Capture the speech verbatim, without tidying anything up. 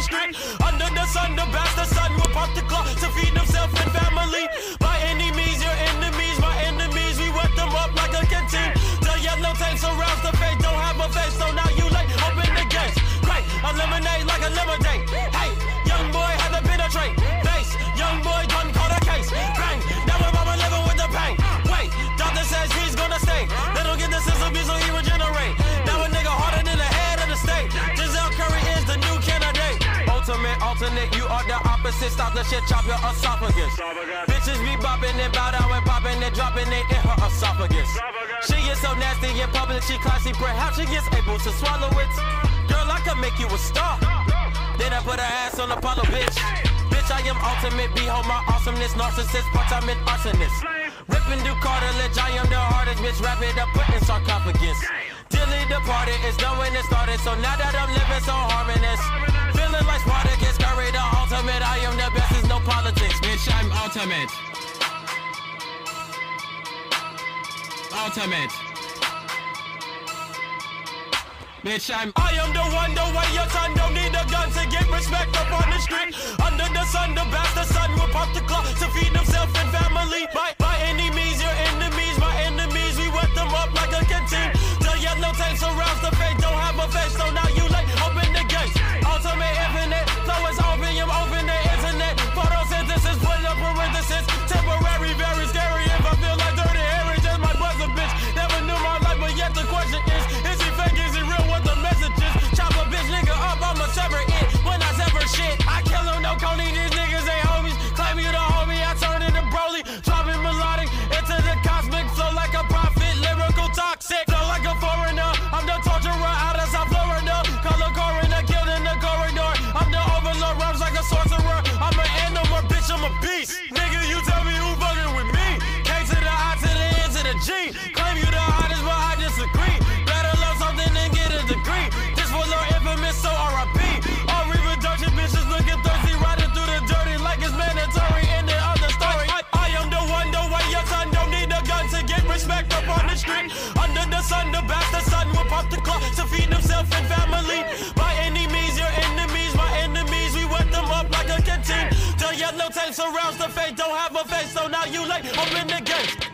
street. Under the sun, the bastard son will pop the clock to feed himself and family. By any means, your enemies, my enemies, we wet them up like a canteen. The yellow tape surrounds the face, don't have a face, so now you late, open the gates. Great, eliminate like a lemonade. Hey, young boy had to penetrate. Face, young boy done caught a case. Bang, now we're mama living with the pain. Wait, doctor says he's gonna stay. They don't get the system, so he regenerate. Now a nigga harder than the head of the state. Giselle Curry is the new candidate. Ultimate, alternate, you are the opposite. Stop the shit, chop your esophagus. Bitches be bopping and bow down and popping and dropping it in her esophagus. She is so nasty in public, she classy, perhaps she is able to swallow it. Girl, I can make you a star. Then I put her ass on Apollo, bitch. Bitch, I am ultimate, behold my awesomeness. Narcissist, part-time and arsonist. Ripping through cartilage, I am the hardest, bitch. Wrap it up, put in sarcophagus. Dilly departed, it's done when it started. So now that I'm living so harmonious, feeling like Spartacus, Curry the ultimate. I am the best, it's no politics. Bitch, I'm ultimate. Ultimate. Bitch, I'm I am the one, the way your son don't need a gun to get respect up on the street. Under the sun, the bastard son will pop the clock to feed himself and family. By, by any means, your enemies, my enemies, we wet them up like a canteen. The yellow tape surrounds the face, don't have a face, so now you late, open the gates. Ultimate infinite, flow is opium, open the internet. Photosynthesis, put up parenthesis. Temporary, very scary. If I feel like dirty Harry, just my buzzer, bitch. Never knew my life, but yet the question is, is he fake, is he real? The messages, chop a bitch nigga up, I'ma sever it when I sever shit. I kill him, no Coney, these niggas ain't homies. Claim you the homie, I turn into Broly. Dropping melodic into the cosmic flow like a prophet, lyrical toxic. Flow like a foreigner, I'm the torturer out of South Florida. Color coroner, killed in the corridor. I'm the overlord, rhymes like a sorcerer. I'm an animal, bitch, I'm a beast. Nigga, you tell me who fucking with me. K to the I to the N to the G. Claim you the hottest, but I disagree. Better love something than get a degree. This was our infamous, so R I P. All reproduction bitches looking thirsty, riding through the dirty like it's mandatory in the other story. I, I am the one, the way your son don't need a gun to get respect up on the street. Under the sun, the bastard son will pop the clock to feed himself and family. By any means, your enemies, my enemies, we wet them up like a canteen. The yellow tape surrounds the face, don't have a face, so now you late, open the gates.